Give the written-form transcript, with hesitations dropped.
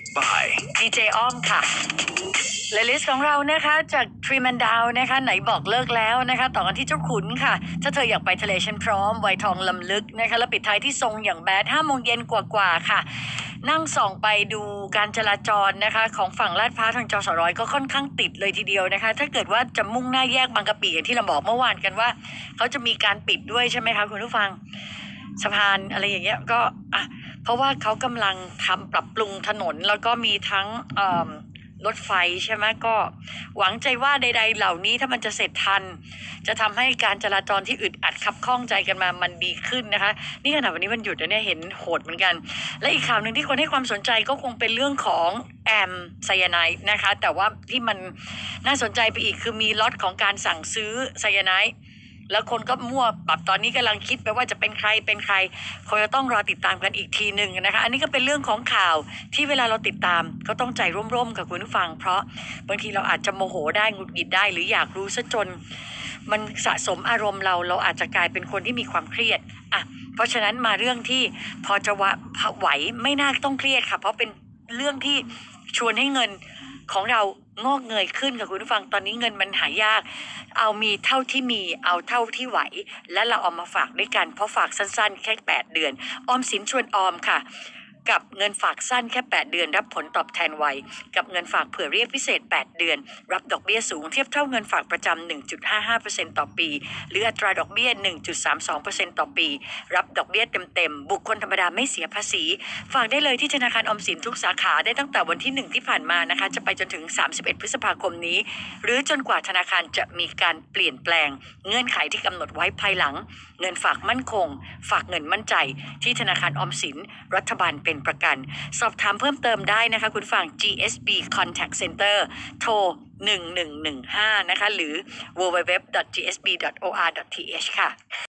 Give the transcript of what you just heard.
by ดีเจอ้อมค่ะเลลิสของเรานะคะจากทรีแมนดาวนะคะไหนบอกเลิกแล้วนะคะต่อกันที่เจ้าขุนค่ะถ้าเธออยากไปทะเลฉันพร้อมไวทองลำลึกนะคะแล้วปิดท้ายที่ทรงอย่างแบด5 โมงเย็นกว่าๆค่ะนั่งส่องไปดูการจราจรนะคะของฝั่งลาดพร้าวทางจสร้อยก็ค่อนข้างติดเลยทีเดียวนะคะถ้าเกิดว่าจะมุ่งหน้าแยกบางกะปิอย่างที่เราบอกเมื่อวานกันว่าเขาจะมีการปิดด้วยใช่ไหมคะคุณผู้ฟังสะพานอะไรอย่างเงี้ยก็เพราะว่าเขากำลังทำปรับปรุงถนนแล้วก็มีทั้งรถไฟใช่ไหมก็หวังใจว่าใดๆเหล่านี้ถ้ามันจะเสร็จทันจะทำให้การจราจรที่อึดอัดขับข้องใจกันมามันดีขึ้นนะคะนี่ขณะวันนี้มันหยุดแล้วเนี่ยเห็นโหดเหมือนกันและอีกข่าวหนึ่งที่คนให้ความสนใจก็คงเป็นเรื่องของแอมไซยาไนด์นะคะแต่ว่าที่มันน่าสนใจไปอีกคือมีล็อตของการสั่งซื้อไซยาไนด์แล้วคนก็มั่วแบบตอนนี้กำลังคิดไปว่าจะเป็นใครคงจะต้องรอติดตามกันอีกทีหนึ่งนะคะอันนี้ก็เป็นเรื่องของข่าวที่เวลาเราติดตามก็ต้องใจร่มๆกับคุณผู้ฟังเพราะบางทีเราอาจจะโมโหได้หงุดหงิดได้หรืออยากรู้ซะจนมันสะสมอารมณ์เราอาจจะกลายเป็นคนที่มีความเครียดเพราะฉะนั้นมาเรื่องที่พอจะไหวไม่น่าต้องเครียดค่ะเพราะเป็นเรื่องที่ชวนให้เงินของเรางอกเงยขึ้นกับคุณผู้ฟังตอนนี้เงินมันหายากเอามีเท่าที่มีเอาเท่าที่ไหวและเราเอามาฝากด้วยกันเพราะฝากสั้นๆแค่8 เดือนออมสินชวนออมค่ะกับเงินฝากสั้นแค่8 เดือนรับผลตอบแทนไวกับเงินฝากเผื่อเรียกพิเศษ8 เดือนรับดอกเบี้ยสูงเทียบเท่าเงินฝากประจำ 1.55% ต่อปีหรืออัตราดอกเบี้ย 1.32% ต่อปีรับดอกเบี้ยเต็มๆบุคคลธรรมดาไม่เสียภาษีฝากได้เลยที่ธนาคารออมสินทุกสาขาได้ตั้งแต่วันที่1ที่ผ่านมานะคะจะไปจนถึง31พฤษภาคมนี้หรือจนกว่าธนาคารจะมีการเปลี่ยนแปลงเงื่อนไขที่กำหนดไว้ภายหลังเงินฝากมั่นคงฝากเงินมั่นใจที่ธนาคารออมสินรัฐบาลเป็นประกันสอบถามเพิ่มเติมได้นะคะคุณฟัง GSB Contact Center โทร1115นะคะหรือ www.gsb.or.th ค่ะ